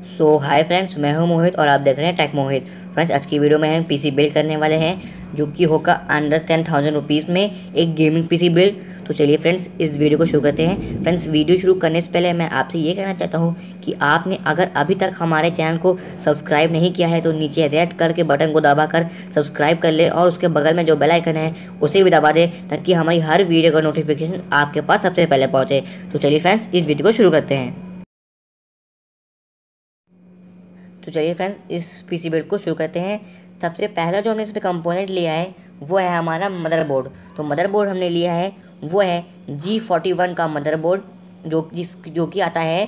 Hi friends, मैं हूं मोहित और आप देख रहे हैं टेक मोहित। फ्रेंड्स, आज की वीडियो में हम पीसी बिल्ड करने वाले हैं जो कि होगा अंडर 10,000 रुपीज़ में एक गेमिंग पीसी बिल्ड। तो चलिए फ्रेंड्स, इस वीडियो को शुरू करते हैं। फ्रेंड्स, वीडियो शुरू करने से पहले मैं आपसे ये कहना चाहता हूँ कि आपने अगर अभी तक हमारे चैनल को सब्सक्राइब नहीं किया है तो नीचे रेड कलर के बटन को दबाकर सब्सक्राइब कर ले और उसके बगल में जो बेल आइकन है उसे भी दबा दे ताकि हमारी हर वीडियो का नोटिफिकेशन आपके पास सबसे पहले पहुँचे। तो चलिए फ्रेंड्स, इस वीडियो को शुरू करते हैं। तो चलिए फ्रेंड्स, इस पीसी बिल्ड को शुरू करते हैं। सबसे पहला जो हमने इसमें कंपोनेंट लिया है वो है हमारा मदरबोर्ड। तो मदरबोर्ड हमने लिया है वो है G41 का मदरबोर्ड जो कि आता है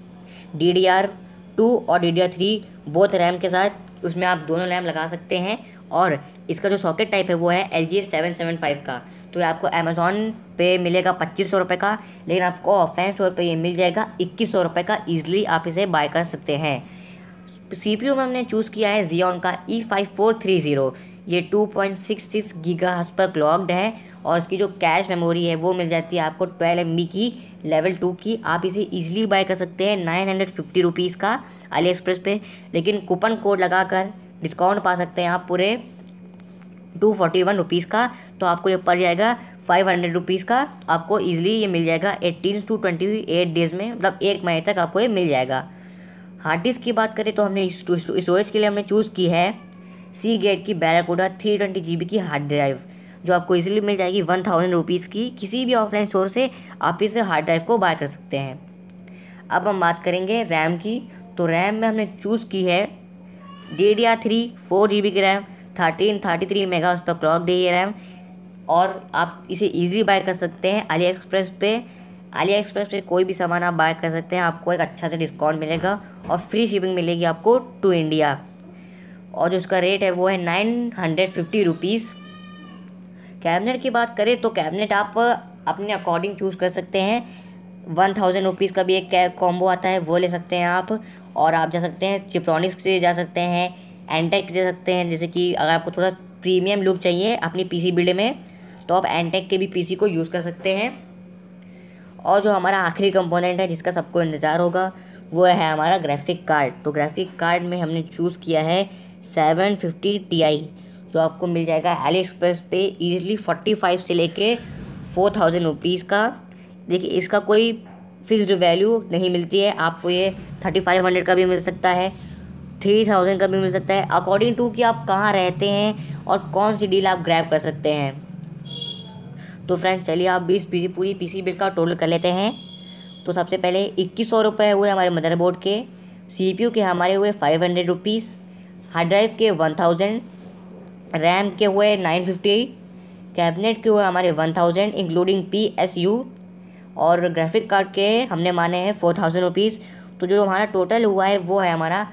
DDR2 और DDR3 बोथ रैम के साथ। उसमें आप दोनों रैम लगा सकते हैं और इसका जो सॉकेट टाइप है वो है LG775 का। तो ये आपको अमेज़ॉन पे मिलेगा 2500 रुपये का, लेकिन आपको ऑफलाइन स्टोर पे ये मिल जाएगा 2100 रुपये का। ईजिली आप इसे बाय कर सकते हैं। CPU में हमने चूज़ किया है Xeon का E5430। ये 2.66 गीगाहर्ट्ज़ पर क्लॉक्ड है और इसकी जो कैश मेमोरी है वो मिल जाती है आपको 12 MB की लेवल 2 की। आप इसे इजीली बाय कर सकते हैं 950 रुपीज़ का अली एक्सप्रेस पे, लेकिन कूपन कोड लगाकर डिस्काउंट पा सकते हैं आप पूरे 241 रुपीज़ का। तो आपको ये पड़ जाएगा 500 रुपीज़ का। आपको ईजिली ये मिल जाएगा 18 से 28 डेज़ में, मतलब 1 महीने तक आपको ये मिल जाएगा। हार्ड डिस्क की बात करें तो हमने स्टोरेज के लिए हमने चूज़ की है Seagate की बैराकूडा 320 GB की हार्ड ड्राइव, जो आपको इजीली मिल जाएगी 1000 रुपीज़ की। किसी भी ऑफलाइन स्टोर से आप इस हार्ड ड्राइव को बाय कर सकते हैं। अब हम बात करेंगे रैम की। तो रैम में हमने चूज़ की है DDR3 4 GB की रैम, 1333 मेगा पर क्लॉक है ये रैम, और आप इसे ईजिली बाय कर सकते हैं अली एक्सप्रेस पे कोई भी सामान आप बाय कर सकते हैं। आपको एक अच्छा सा डिस्काउंट मिलेगा और फ्री शिपिंग मिलेगी आपको टू इंडिया, और जो उसका रेट है वो है 950 रुपीज़। कैबिनेट की बात करें तो कैबिनेट आप अपने अकॉर्डिंग चूज़ कर सकते हैं। 1000 रुपीज़ का भी एक कॉम्बो आता है, वो ले सकते हैं आप। और आप जा सकते हैं चिप्रोनिक्स से जा सकते हैं, एंटेक जा सकते हैं। जैसे कि अगर आपको थोड़ा प्रीमियम लुक चाहिए अपनी पीसी बिल्ड में तो आप एंटेक के भी पीसी को यूज़ कर सकते हैं। और जो हमारा आखिरी कंपोनेंट है जिसका सबको इंतज़ार होगा वो है हमारा ग्राफिक कार्ड। तो ग्राफिक कार्ड में हमने चूज़ किया है 750 Ti, जो आपको मिल जाएगा अली एक्सप्रेस पे ईजिली 45 से लेके 4000 रुपीज़ का। देखिए, इसका कोई फिक्स्ड वैल्यू नहीं मिलती है। आपको ये 3500 का भी मिल सकता है, 3000 का भी मिल सकता है, अकॉर्डिंग टू कि आप कहाँ रहते हैं और कौन सी डील आप ग्रैब कर सकते हैं। तो फ्रेंड्स, चलिए आप पूरी पीसी बिल का टोटल कर लेते हैं। तो सबसे पहले 2100 रुपये हुए हमारे मदरबोर्ड के, CPU के हमारे हुए 500 रुपीज़, हार्ड ड्राइव के 1000, रैम के हुए 950, कैबिनेट के हुए हमारे 1000 इंक्लूडिंग PSU, और ग्राफिक कार्ड के हमने माने हैं 4000 रुपीज़। तो जो हमारा टोटल हुआ है वो है हमारा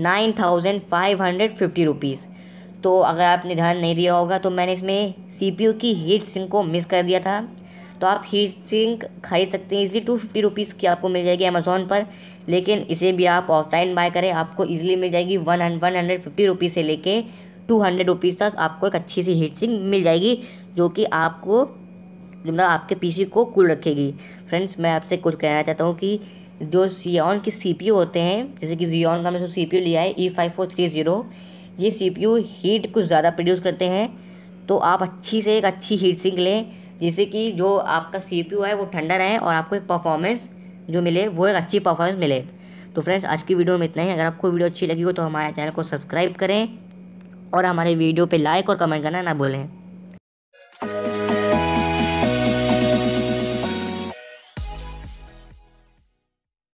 9550 रुपीज़। तो अगर आपने ध्यान नहीं दिया होगा तो मैंने इसमें CPU की हीट सिंक को मिस कर दिया था। तो आप हीट सिंक खरीद सकते हैं इजीली 250 रुपीज़ की आपको मिल जाएगी अमेज़ॉन पर, लेकिन इसे भी आप ऑफलाइन बाय करें आपको इजीली मिल जाएगी 150 रुपीज़ से लेके 200 रुपीज़ तक। आपको एक अच्छी सी हीट सिंक मिल जाएगी जो कि आपको मतलब आपके पीसी को कूल रखेगी। फ्रेंड्स, मैं आपसे कुछ कहना चाहता हूँ कि जो Xeon के CPU होते हैं, जैसे कि Xeon का हमने जो CPU लिया है E5430, ये CPU हीट कुछ ज़्यादा प्रोड्यूस करते हैं। तो आप एक अच्छी हीट सिंक लें जिससे कि जो आपका CPU है वो ठंडा रहे और आपको एक परफॉर्मेंस जो मिले वो एक अच्छी परफॉर्मेंस मिले। तो फ्रेंड्स, आज की वीडियो में इतना ही। अगर आपको वीडियो अच्छी लगी हो तो हमारे चैनल को सब्सक्राइब करें और हमारे वीडियो पे लाइक और कमेंट करना ना भूलें।